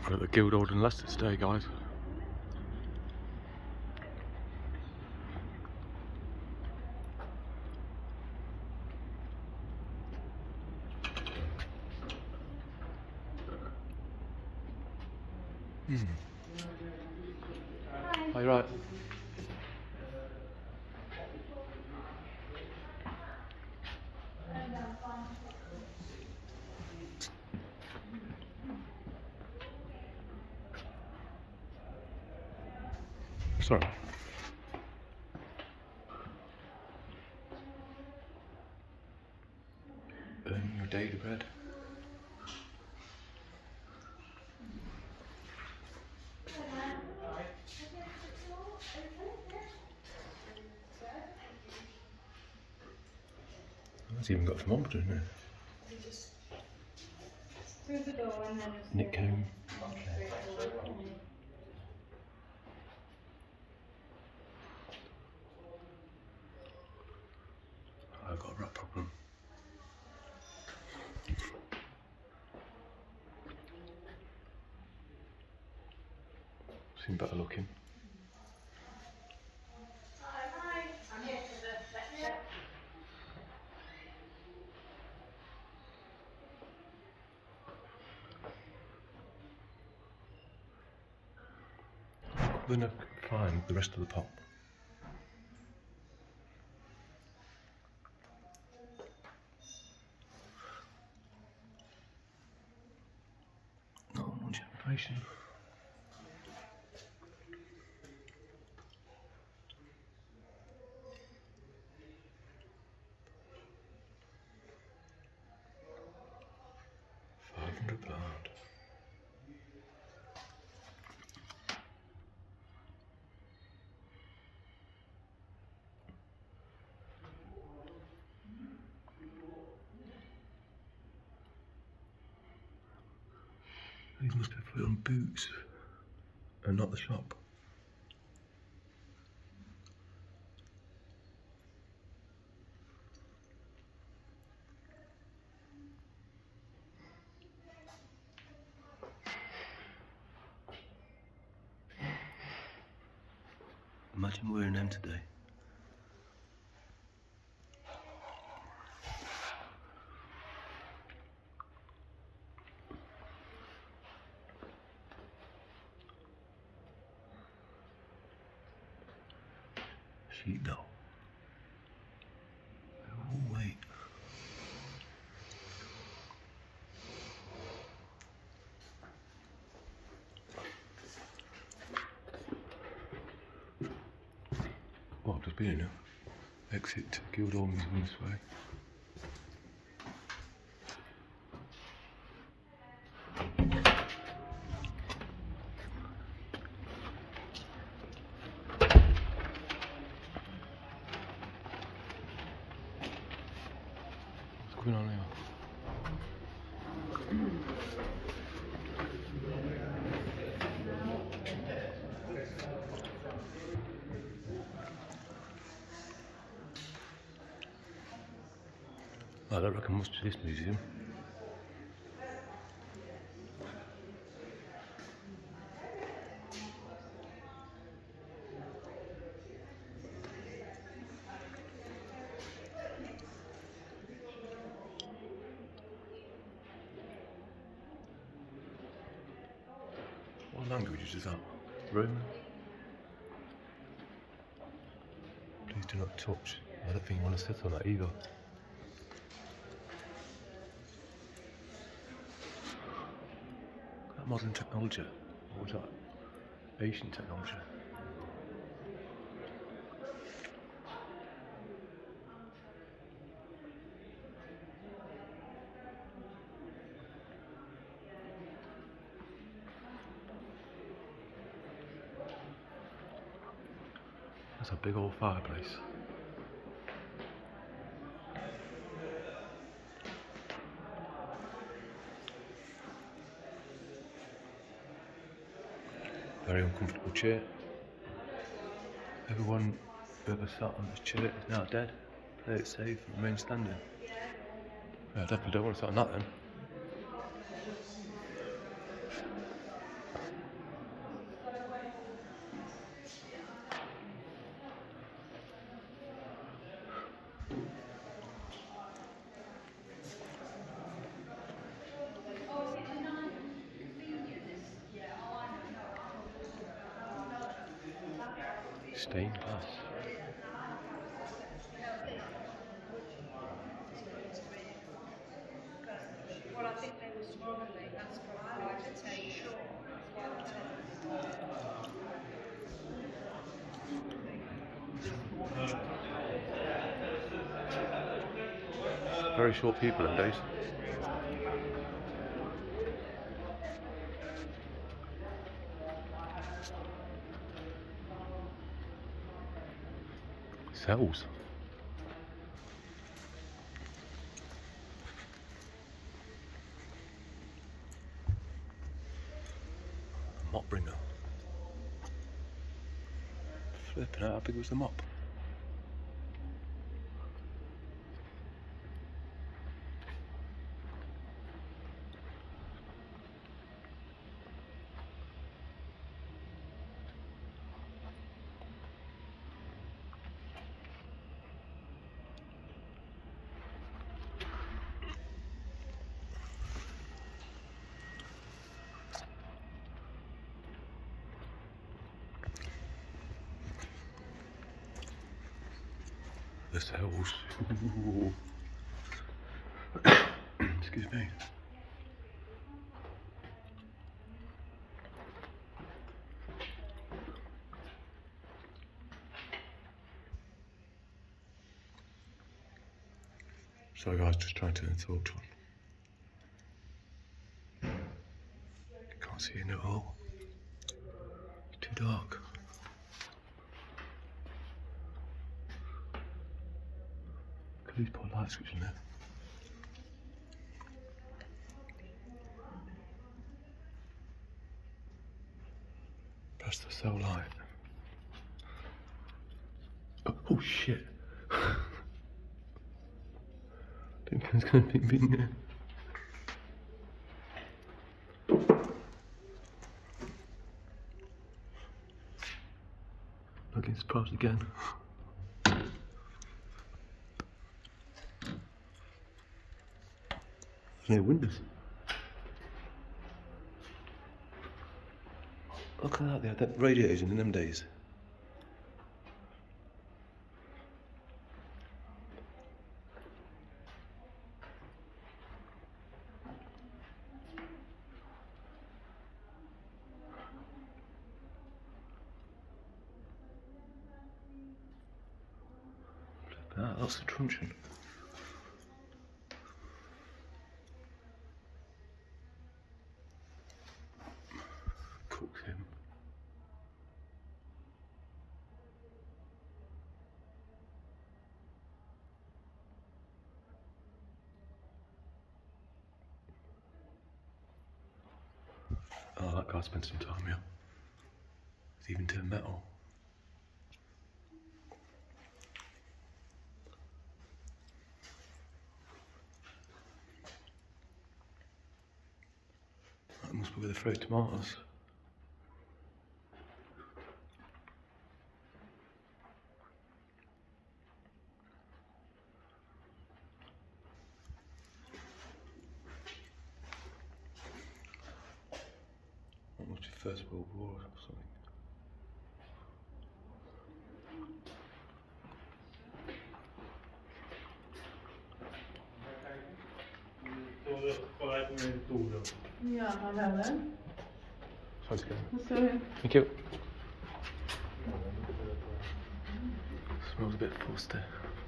We're at the Guildhall in Leicester today, guys. Are you right? Sorry. Earning your daily bread. It's even got a thermometer in there. Through the door and then Nick Cone. I've got a rat problem. Seem better looking. I'm here for the lecture. Then I find the rest of the pot. Not much information. £500. These must be put on boots and not the shop. Imagine wearing them today. Sheepdog. Oh wait. Well, I've just been in now. Exit Guildhall Museum this way. What's going on here? I don't reckon much to this museum. What language is that? Roman? Please do not touch. I don't think you want to sit on that either. That modern technology. What was that? Asian technology. That's a big old fireplace. Very uncomfortable chair. Everyone who ever sat on this chair is now dead. Play it safe and remain standing. Yeah, I definitely don't want to sit on that then. Stained glass. Well, I think they were struggling. That's probably why the tape. That's why the tape. Very short people nowadays. Cells. Mop bringer. Flipping out, how big was the mop? The cells. Excuse me. Sorry guys, just trying to turn the torch on. Can't see in it all. It's too dark. Please put a light switch in there. Press the cell light. Oh shit. Didn't think there's going to be in there. Not getting surprised again. There's no windows. Look at that, they had that radiators in them days. Lots of truncheon. Cook him. Oh, that guy spent some time here. He's even turned metal. That must be where they throw tomatoes. That must be First World War or something. Ja, jawel hè. Sounds good. Sorry. Thank you. Smells a bit fusty.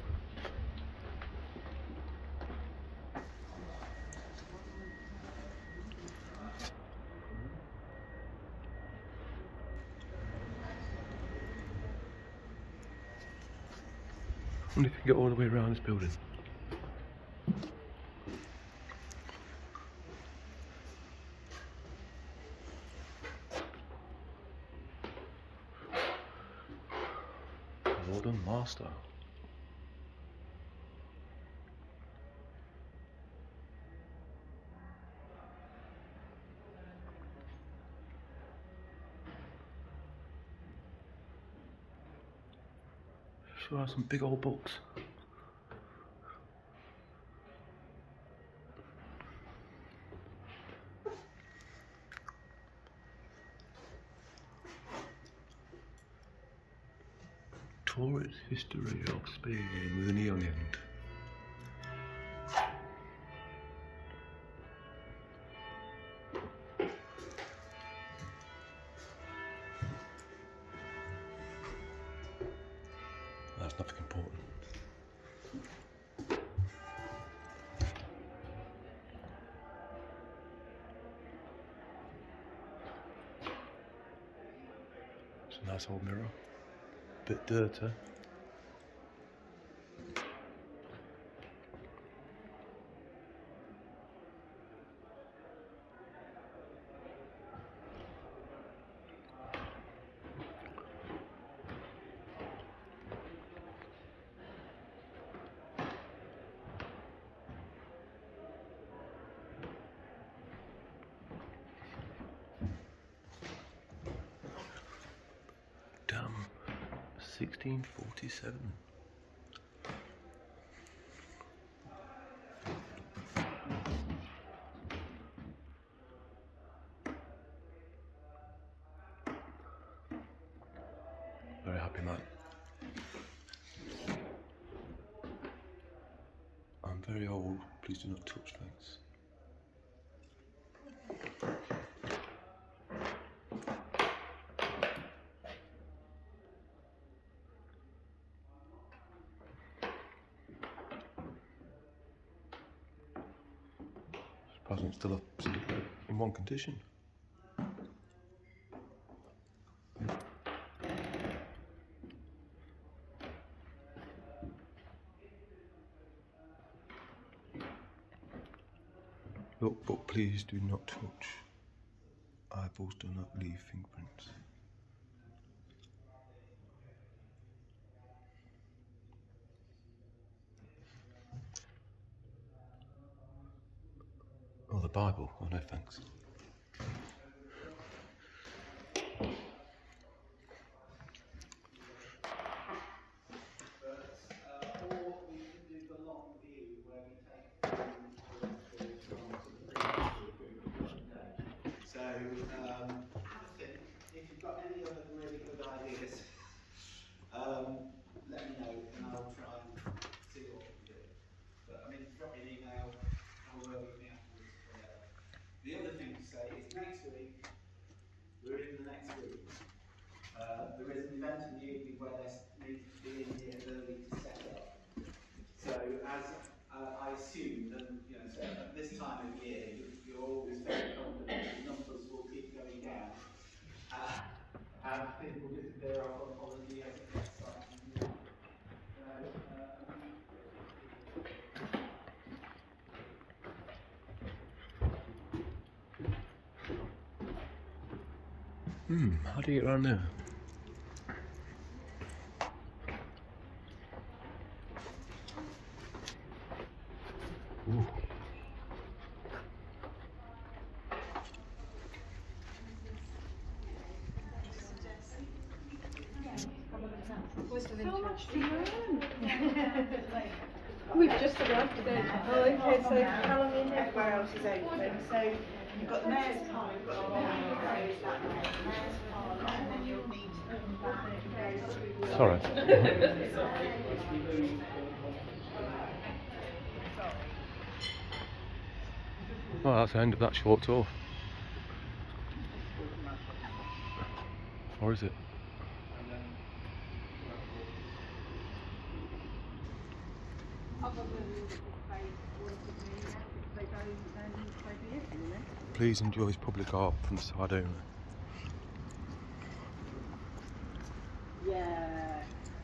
I wonder if you can get all the way around this building. Well done, master. Sure are some big old books. for its history of Spain with an E on the end. That's nothing important. It's a nice old mirror. Bit dirty. Damn, 1647. Very happy man. I'm very old, please do not touch things. Surprisingly, it's still up in one condition. Look, but please do not touch. Eyeballs do not leave fingerprints. Oh, the Bible. Oh, no thanks. If you've got any other really good ideas, let me know and I'll try and see what we can do. But I mean, drop me an email, have a word with me afterwards, whatever. The other thing to say is next week, we're in the next week. There is an event in the evening where there needs to be in here early to set up. So as I assume that, so at this time of year, you're always very confident that the numbers will keep going down. And people disappear off on holiday as it gets started. How do you get around there? Ooh. So much to learn. We've just arrived today. Oh, okay, so Halloween everywhere else is open. So you've got Mayor's Park, you've got the Mayor's Park, and then you'll need to come back. Sorry. Well, that's the end of that short tour. Or is it? Please enjoy public art from Sardinia. Yeah.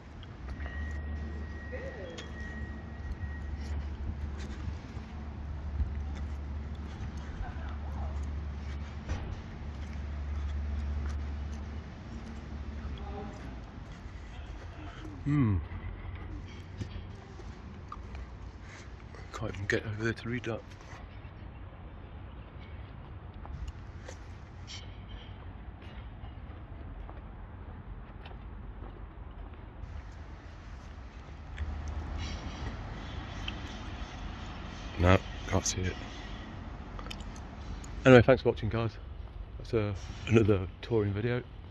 Can't even get over there to read that. No, can't see it. Anyway, thanks for watching, guys. That's another touring video.